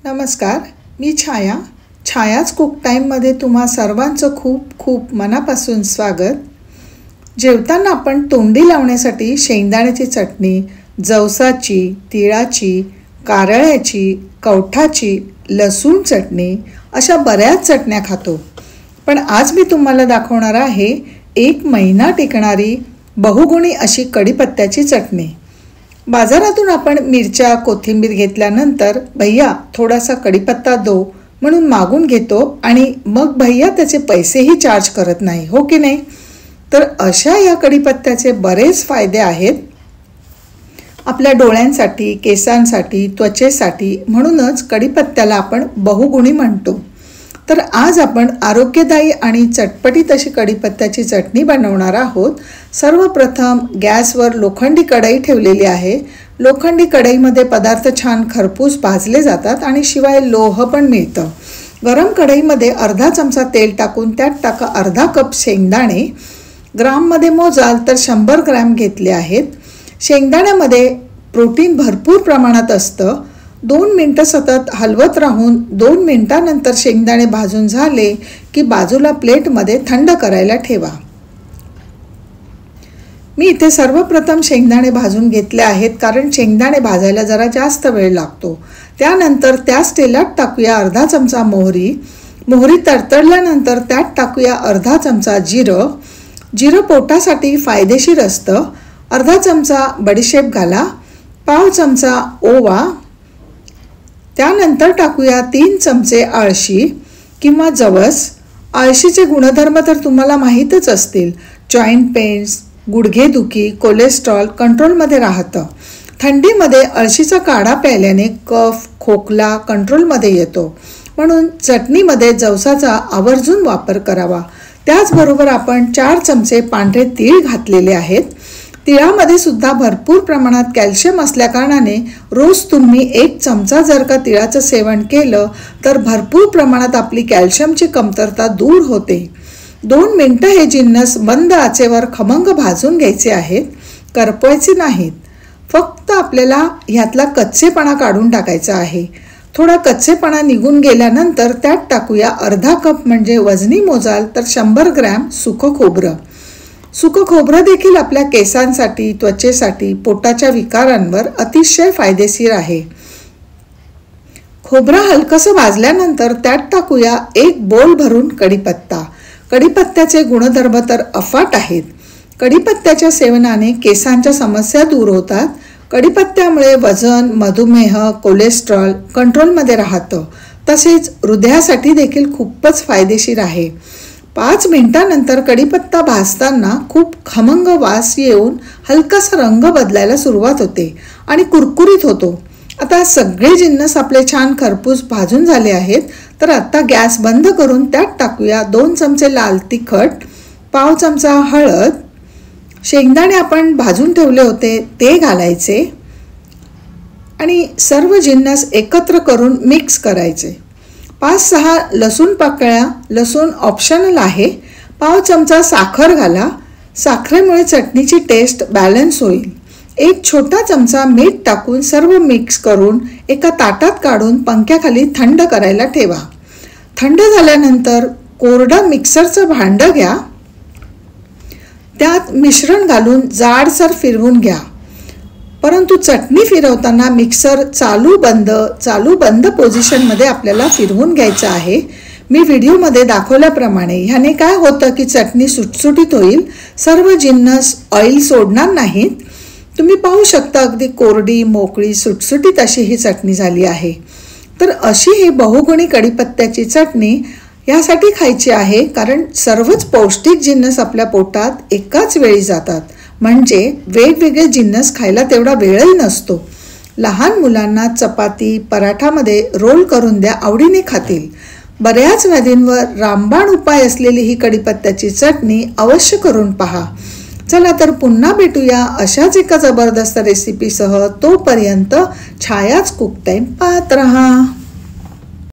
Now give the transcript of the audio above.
नमस्कार, मी छायाच कुक टाईममध्ये तुम्हा सर्वांचं खूप खूप मनापासून स्वागत. जेवताना आपण तोंडी लावण्यासाठी शेंगदाण्याची चटणी, जवसाची, तिळाची, कारळ्याची, कवठाची, लसूण चटणी अशा बऱ्याच चटण्या खातो. पण आज मी तुम्हाला दाखवणार आहे 1 महिना टिकणारी बहुगुणी अशी कढीपत्त्याची चटणी. बाजारातून आपण मिरच्या, कोथिंबीर घेतल्यानंतर भैया थोडासा कढीपत्ता दो म्हणून मागून घेतो आणि मग भैया त्याचे पैसेही चार्ज करत नाही, हो की नाही? तर अशा या कढीपत्त्याचे बरेच फायदे आहेत आपल्या डोळ्यांसाठी, केसांसाठी, त्वचेसाठी. म्हणूनच कढीपत्त्याला आपण बहुगुणी म्हणतो. तर आज आपण आरोग्यदायी आणि चटपटीत अशी कढीपत्त्याची चटणी बनवणार आहोत. सर्वप्रथम गॅसवर लोखंडी कढई ठेवलेली आहे. लोखंडी कढईमध्ये पदार्थ छान खरपूस भाजले जातात आणि शिवाय लोह पण मिळतं. गरम कढईमध्ये अर्धा चमचा तेल टाकून त्यात टाका अर्धा कप शेंगदाणे. ग्राममध्ये मोजाल तर 100 ग्रॅम घेतले आहेत. शेंगदाण्यामध्ये प्रोटीन भरपूर प्रमाणात असतं. 2 मिनटं सतत हलवत राहून 2 मिनटानंतर शेंगदाणे भाजून झाले की बाजूला प्लेटमध्ये थंड करायला ठेवा. मी इथे सर्वप्रथम शेंगदाणे भाजून घेतले आहेत, कारण शेंगदाणे भाजायला जरा जास्त वेळ लागतो. त्यानंतर त्याच तेलात टाकूया अर्धा चमचा मोहरी तडतडल्यानंतर त्यात टाकूया अर्धा चमचा जिरं पोटासाठी फायदेशीर असतं. अर्धा चमचा बडीशेप घाला, पाव चमचा ओवा. त्यानंतर टाकूया 3 चमचे आळशी किंवा जवस. आळशीचे गुणधर्म तर तुम्हाला माहीतच असतील. जॉईंट पेन्स, गुडघेदुखी, कोलेस्ट्रॉल कंट्रोलमध्ये राहतं. थंडीमध्ये अळशीचा काढा प्यायल्याने कफ, खोकला कंट्रोलमध्ये येतो. म्हणून चटणीमध्ये जवसाचा आवर्जून वापर करावा. त्याचबरोबर आपण 4 चमचे पांढरे तीळ घातलेले आहेत. तिळामध्ये सुद्धा भरपूर प्रमाणात कॅल्शियम असल्याकारणाने रोज तुम्ही 1 चमचा जर का तिळाचं सेवन केलं तर भरपूर प्रमाणात आपली कॅल्शियमची कमतरता दूर होते. 2 मिनटं हे जिन्नस मंद आचेवर खमंग भाजून घ्यायचे आहेत, करपवायचे नाहीत. फक्त आपल्याला ह्यातला कच्चेपणा काढून टाकायचा आहे. थोडा कच्चेपणा निघून गेल्यानंतर त्यात टाकूया अर्धा कप, म्हणजे वजनी मोजाल तर 100 ग्रॅम सुकं खोबरं. सुकं खोबरं देखील आपल्या केसांसाठी, त्वचेसाठी, पोटाच्या विकारांवर अतिशय फायदेशीर आहे. खोबरं हलकंसं भाजल्यानंतर त्यात टाकूया 1 बोल भरून कढीपत्ता. कढीपत्त्याचे गुणधर्म तर अफाट आहेत. कढीपत्त्याच्या सेवनाने केसांच्या समस्या दूर होतात. कढीपत्त्यामुळे वजन, मधुमेह, कोलेस्ट्रॉल कंट्रोलमध्ये राहतं. तसेच हृदयासाठी देखील खूपच फायदेशीर आहे. 5 मिनिटानंतर कढीपत्ता भाजताना खूप खमंग वास येऊन हलकासा रंग बदलायला सुरुवात होते आणि कुरकुरीत होतो. आता सगळे जिन्नस आपले छान खरपूस भाजून झाले आहेत. तर आता गॅस बंद करून त्यात टाकूया 2 चमचे लाल तिखट, पाव चमचा हळद. शेंगदाणे आपण भाजून ठेवले होते ते घालायचे आणि सर्व जिन्नस एकत्र करून मिक्स करायचे. 5-6 लसूण पाकळ्या, लसूण ऑप्शनल आहे. पाव चमचा साखर घाला. साखरेमुळे चटणीची टेस्ट बॅलन्स होईल. 1 छोटा चमचा मीठ टाकून सर्व मिक्स करून एका ताटात काढून पंख्याखाली थंड करायला ठेवा. थंड झाल्यानंतर कोरडं मिक्सरचं भांडं घ्या. त्यात मिश्रण घालून जाडसर फिरवून घ्या. परंतु चटणी फिरवताना मिक्सर चालू बंद पोझिशनमध्ये आपल्याला फिरवून घ्यायचं आहे. मी व्हिडिओमध्ये दाखवल्याप्रमाणे. ह्याने काय होतं की चटणी सुटसुटीत होईल. सर्व जिन्नस ऑइल सोडणार नाहीत. तुम्ही पाहू शकता अगदी कोरडी, मोकळी, सुटसुटीत अशी ही चटणी झाली आहे. तर अशी ही बहुगुणी कढीपत्त्याची चटणी यासाठी खायची आहे, कारण सर्वच पौष्टिक जिन्नस आपल्या पोटात एकाच वेळी जातात. म्हणजे वेगवेगळे जिन्नस खायला तेवढा वेळही नसतो. लहान मुलांना चपाती, पराठामध्ये रोल करून द्या, आवडीने खातील. बऱ्याच व्याधींवर रामबाण उपाय असलेली ही कढीपत्त्याची चटणी अवश्य करून पहा. चला तर पुन्हा भेटूया अशाच एका जबरदस्त रेसिपीसह. तोपर्यंत छायाच कुक टाईम पाहत रहा.